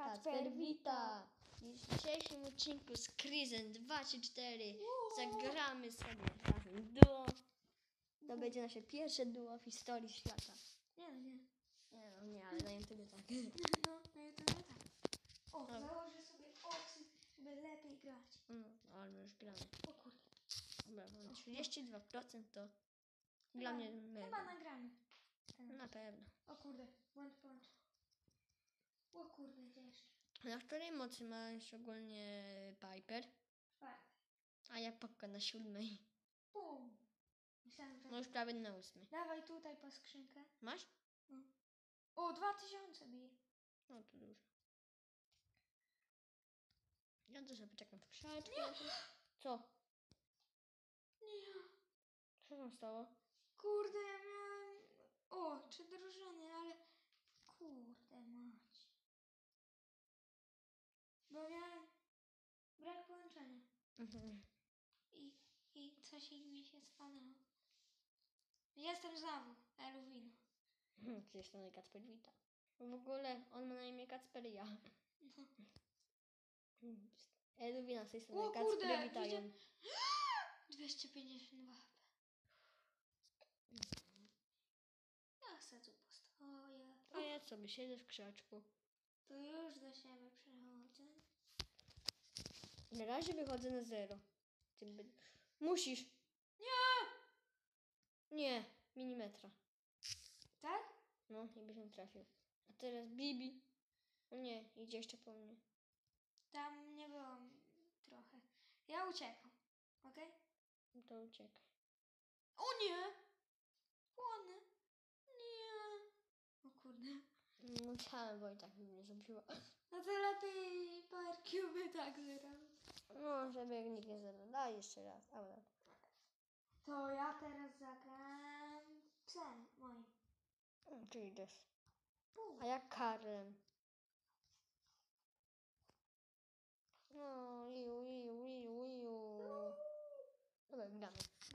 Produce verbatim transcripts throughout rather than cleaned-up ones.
Kacper wita! W dzisiejszym odcinku z Kryzen dwa trzy cztery zagramy sobie razem duo. To będzie nasze pierwsze duo w historii świata. Nie, no nie. Nie no, nie, ale na YouTube tak. No, na YouTube tak. O, Dobra. założę sobie oczy, żeby lepiej grać. No, ale już gramy. O kurde. Dobra, mam trzydzieści dwa procent to Chyba, dla mnie chyba mega. nagramy. Na pewno. O kurde, błąd, błąd. O kurde, jeszcze. Na której mocy masz ogólnie Piper? Czwarty. A ja Pokka na siódmej. Bum. Myślałem, że... No już prawie na ósmej. Dawaj tutaj po skrzynkę. Masz? No. O, dwa tysiące bije. No to dużo. Ja to sobie poczekam w krzaczku. Co? Nie. Co się stało? Kurde, ja miałem... O, trzy drużyny, ale... Kurde mać. Bo miałem... Brak połączenia. Mhm. I, i coś mi się stanęło. Jestem znowu, Eluwino. Z tej strony Kacper wita. W ogóle on ma na imię Kacper i ja. No. Eluwina z tej strony O Kacper kurde, witają. widzę- dwieście pięćdziesiąt dwa H P. Ja se tu postoję. A ja sobie siedzę w krzaczku. To już do siebie przechodzę. Na razie wychodzę na zero. Ty by... Musisz. Nie! Nie, milimetra. Tak? No i byś nie trafił. A teraz Bibi. O nie, idzie jeszcze po mnie. Tam nie było trochę. Ja uciekam. Okej? No to uciekaj. O nie! Płonę. Nie. O kurde. Musiałem, bo i tak by mnie zabiła. No to lepiej Power Cube tak zrobić. No, żeby nikt nie zabrał. Daj jeszcze raz. Dobra. To ja teraz zagram psem moim. Ty idziesz. Bum. A jak Karlem. No, iu, iu, iu, iu. Dobra, gramy.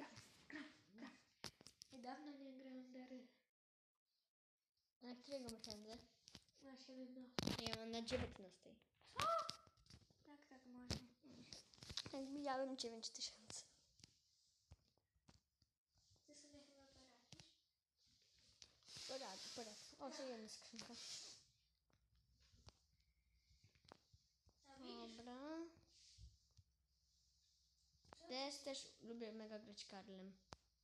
Niedawno nie grałem Dary. A na którego masz ręce? Na siedemnaście. Ja mam na dziewiętnastej. Jak tak można? Tak, miałem dziewięć tysięcy. Ty sobie chyba poradzisz? Poradzę, poradzę. O, to jedna skrzynka. A widzisz? Dobra. Też też lubię mega grać Karlem.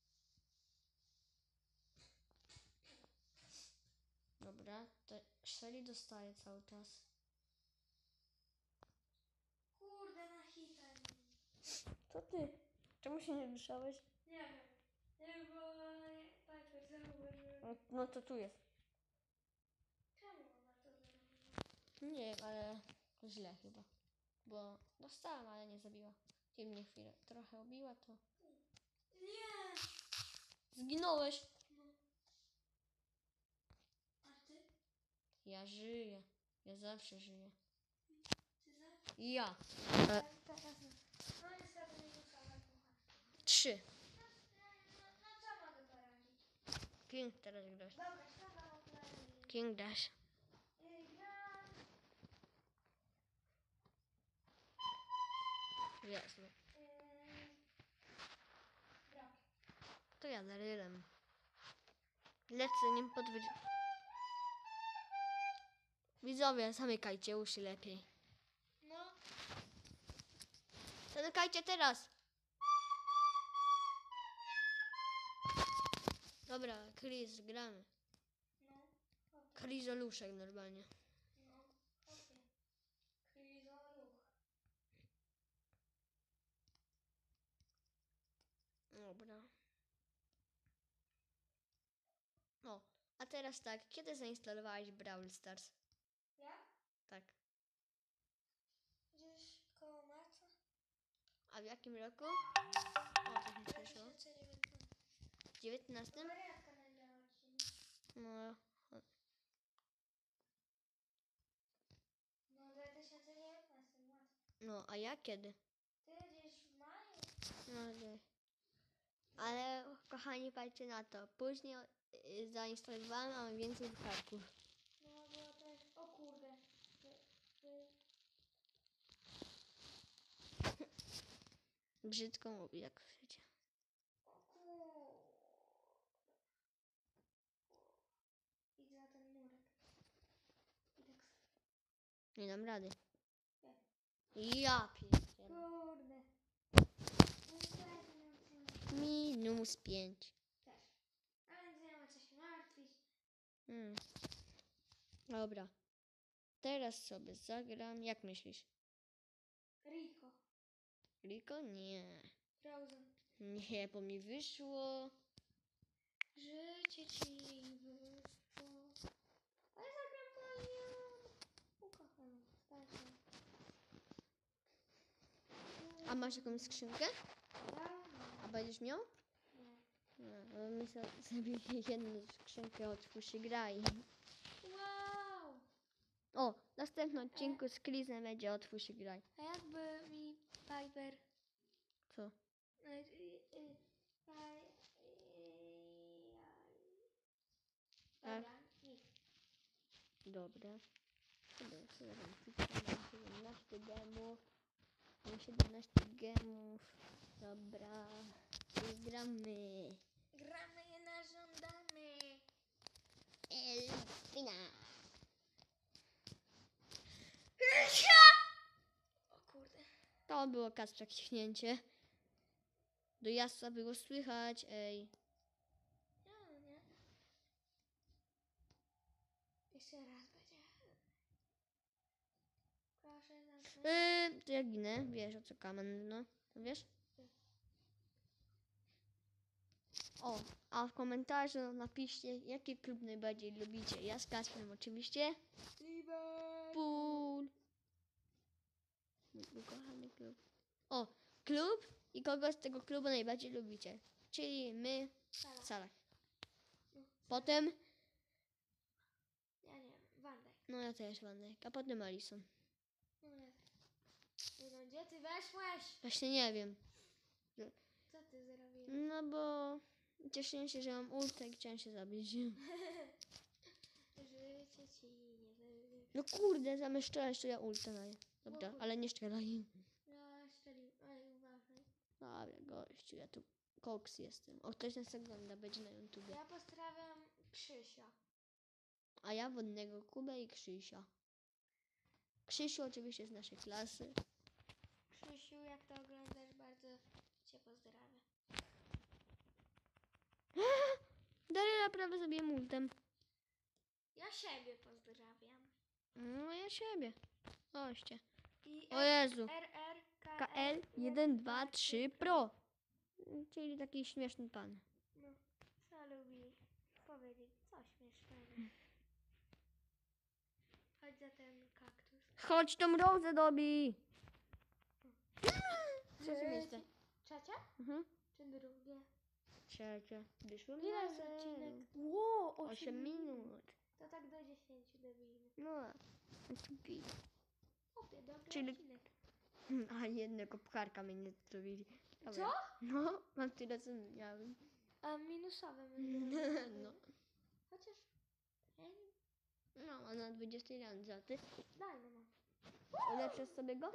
Dobra, to Shelly dostaje cały czas. Kurde, na hita. Co ty? Czemu się nie ruszałeś? Nie wiem. Nie, bo Piper zauważyłem. No, no to tu jest. Czemu ona to zrobiła? Nie, ale źle chyba. Bo dostałam, ale nie zabiła. Ty mnie chwilę trochę obiła, to... Nie! Zginąłeś! No. A ty? Ja żyję. Ja zawsze żyję. Ty za? Ja. Teraz nie. No niestety nie dostałem pucha. Trzy. No, no, no co mogę poradzić? King teraz grasz. Dobra, siadam okulary. King dash. Yy, gram. Jasne. Yy, gram. To ja zarylem. Lecę nim podwyż... Widzowie, zamykajcie uszy lepiej. No. Zamykajcie teraz! Dobra, Chris, gramy. No. Okej. Krizoluszek normalnie. No. Okej. Krizoluch. Dobra. No, a teraz tak, kiedy zainstalowałeś Brawl Stars? Ja? Tak. Gdzieś koło marca? A w jakim roku? O, coś mi przyszło. dwa tysiące dziewiętnaście. W dziewiętnastym? Wariatka nagrała dzisiaj. No. No dwa tysiące dziewiętnaście, łatwo. No, a ja kiedy? Ty gdzieś w maju? No, nie. Ale kochani, patrzcie na to. Później y, zainstalowałam, a mam więcej wypadków. No bo też... O kurde. Wy, wy, Brzydko mówi, jak chcecie. Idę na ten murek. I tak... Nie dam rady. Nie. Ja pierdzielę. Kurde. No i co ja tu miałam zrobić? Minus pięć. Też. Ale nie ma co się martwić. Hmm. Dobra. Teraz sobie zagram. Jak myślisz? Rico. Rico? Nie. Frozen. Nie, bo mi wyszło. Życie ci wyszło. Ale zagram moją ukochaną postacią. A masz jakąś skrzynkę? Ja? A będziesz miał? Nie. Nie, no my so- sobie jedną skrzynkę otwórz i graj. Wow! O, w następnym odcinku z Chrisem będzie otwórz i graj. A jakby mi Piper... Co? y, y, y, Pi- y, Tak. Dobra, nic. Dobra. Dobra, sobie tam klikam, mam siedemnaście gemów. Mam siedemnaście gemów. Dobra. I gramy. Gramy na żądamy. Elfina. O kurde. To było Kacpra kichnięcie. Do Jasa było słychać, ej. Nie, nie. Jeszcze raz będzie. Proszę zamknąć. Yy, to ja ginę, wiesz o co kamen, no. To wiesz? O, a w komentarzu napiszcie, jaki klub najbardziej lubicie. Ja z Kacprem oczywiście. Liverpool. Mój ukochany klub. O, klub i kogo z tego klubu najbardziej lubicie. Czyli my, Salah. Salah. No. Potem, Ja nie wiem. Van Dijk. no ja też Van Dijk, a potem Alisson. No ja też. Nie no, gdzie ty weszłeś? Właśnie nie wiem. Co ty zrobiłeś? No bo cieszyłem się, że mam ultę i chciałem się zabić. Życie ci nie wyjdzie. No kurde, zamiast strzelać to ja ultę daję. Dobra, O kurde. ale nie strzelaj. Ja szczelił. Oj, uważaj. Dobra, gościu, ja tu koks jestem. O, ktoś nas ogląda, będzie na YouTubie. Ja pozdrawiam Krzysia. A ja wodnego Kubę i Krzysia. Krzysiu oczywiście z naszej klasy. Krzysiu, jak to oglądasz, bardzo cię pozdrawiam. Daryla prawie sobie multem. Ja siebie pozdrawiam. No ja siebie. Oście. I O Jezu. R R K L jeden dwa trzy Pro. Czyli taki śmieszny pan. No, co lubi powiedzieć coś śmiesznego. Chodź za ten kaktus. Chodź tą rozę dobi. Trzecie miejsce. Trzecia? Mhm. Czy drugie? Trzecie. Wyszło Ile na jest zero. odcinek? Ło, Osiem minut. To tak do dziesięciu dobijmy. No. Opie, dobry Czyli- odcinek. A jednego pcharka mnie nie zrobili. Dobra. Co? No, mam tyle co miałem. A minusowe No. Chociaż... Ej, No, a na dwudziestej randze, a ty daj no mam. ulepszasz sobie go?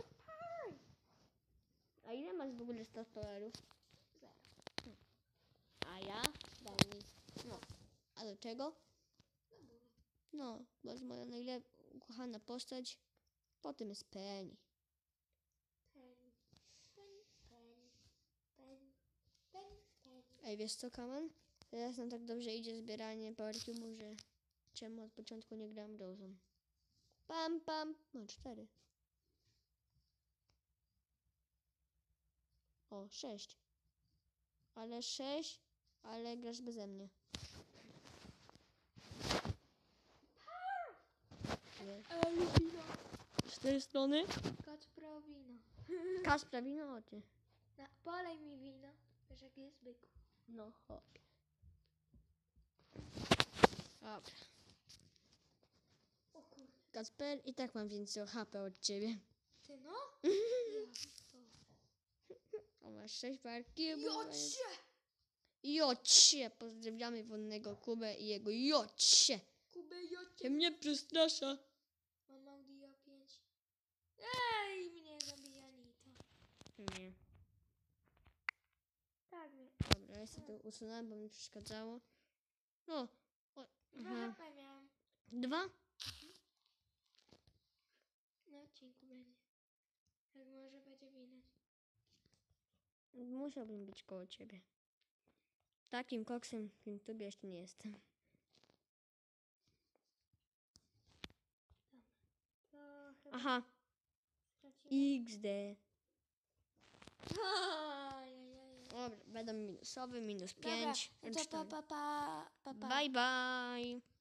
A ile masz w ogóle sto dolarów? Zero. A ja? Daj mi. No. A do czego? Do góry. No, bo jest moja najlepsza ukochana postać. Potem jest Penny. Penny. Penny. Penny. Penny. Penny. Penny. Ej, wiesz co, Kaman? Teraz nam tak dobrze idzie zbieranie parkiumu, że czemu od początku nie grałem Rose'ą. Pam, pam. No, cztery. O, sześć. Ale sześć, ale grasz beze mnie. Nie. Elwino. Cztery strony? Kacpro wino. Kaspra wino, o ty. Na, polej mi wino. Wiesz jak jest byku. No, chodź. Dobra. O kurde. Kacper, i tak mam więcej H P od ciebie. Ty no? Ja. O, masz sześć parkiumów. Jocie! Jocie! Pozdrawiamy wonnego Kubę i jego jocie! Kubę jocie. Cię mnie przestrasza. Mam Audio pięć. Ej, mnie zabija Nita. Nie. ja sobie to usunąłem, bo mi przeszkadzało. No. O, Dwa aha. H P miałam. Dwa? Na odcinku będzie. Jak może będzie widać. Musiałbym być koło ciebie. Takim koksem w YouTube jeszcze nie jestem. To chyba Aha. stracimy. X D. Ajajaj. Dobra, będą minusowy, minus Dobra, pięć. no to pa, pa, pa, pa, pa. Bye bye.